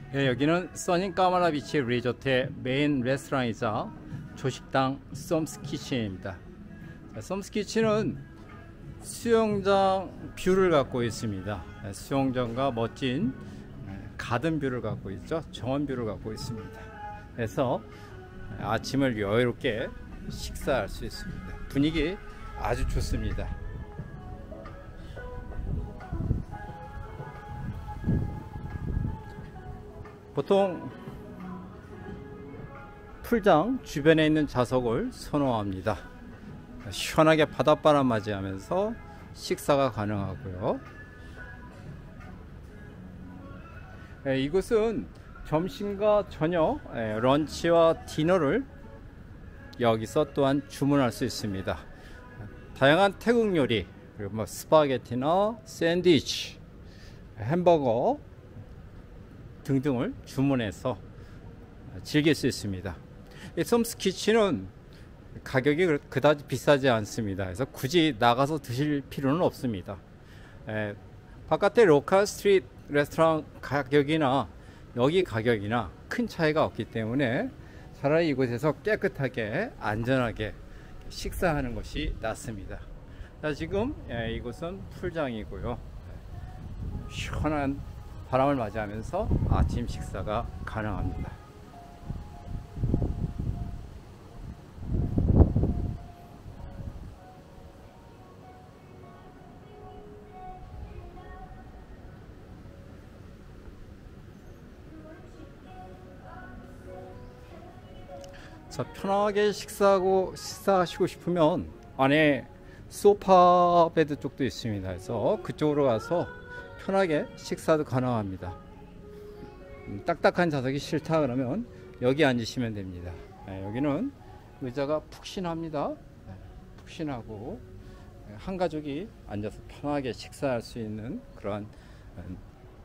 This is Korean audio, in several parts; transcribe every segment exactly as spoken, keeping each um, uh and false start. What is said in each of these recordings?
예, 여기는 써닝 까마라 비치 리조트의 메인 레스토랑이자 조식당 썸스 키친입니다. 썸스 키친은 수영장 뷰를 갖고 있습니다. 수영장과 멋진 가든 뷰를 갖고 있죠. 정원 뷰를 갖고 있습니다. 그래서 아침을 여유롭게 식사할 수 있습니다. 분위기 아주 좋습니다. 보통 풀장 주변에 있는 좌석을 선호합니다. 시원하게 바닷바람 맞이하면서 식사가 가능하고요. 예, 이곳은 점심과 저녁, 예, 런치와 디너를 여기서 또한 주문할 수 있습니다. 다양한 태국 요리, 그리고 뭐 스파게티나 샌드위치, 햄버거 등등을 주문해서 즐길 수 있습니다. 이 썸스 키친은 가격이 그다지 비싸지 않습니다. 그래서 굳이 나가서 드실 필요는 없습니다. 에, 바깥의 로컬 스트리트 레스토랑 가격이나 여기 가격이나 큰 차이가 없기 때문에 차라리 이곳에서 깨끗하게 안전하게 식사하는 것이 낫습니다. 자, 지금 예, 이곳은 풀장이고요. 시원한 바람을 맞이하면서 아침 식사가 가능합니다. 자, 편하게 식사하고 식사하시고 싶으면 안에 소파 베드 쪽도 있습니다. 그래서 그쪽으로 가서 편하게 식사도 가능합니다. 음, 딱딱한 좌석이 싫다 그러면 여기 앉으시면 됩니다. 네, 여기는 의자가 푹신합니다. 네, 푹신하고 한 가족이 앉아서 편하게 식사할 수 있는 그러한 음,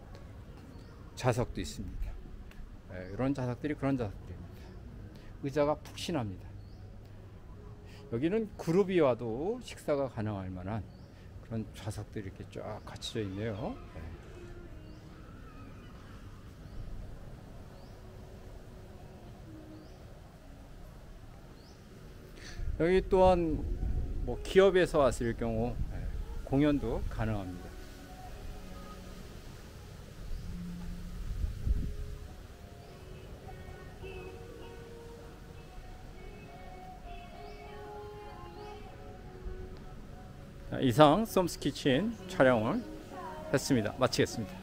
좌석도 있습니다. 네, 이런 좌석들이 그런 좌석들입니다. 의자가 푹신합니다. 여기는 그룹이 와도 식사가 가능할 만한 그런 좌석들이 이렇게 쫙 갖춰져 있네요. 네. 여기 또한 뭐 기업에서 왔을 경우 공연도 가능합니다. 이상 썸스 키친 촬영을 했습니다. 마치겠습니다.